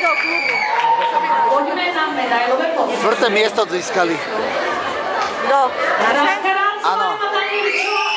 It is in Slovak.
Slovenského klubu. Poďme na medailové povedzenie. 4. miesto získali. No. Áno. Áno.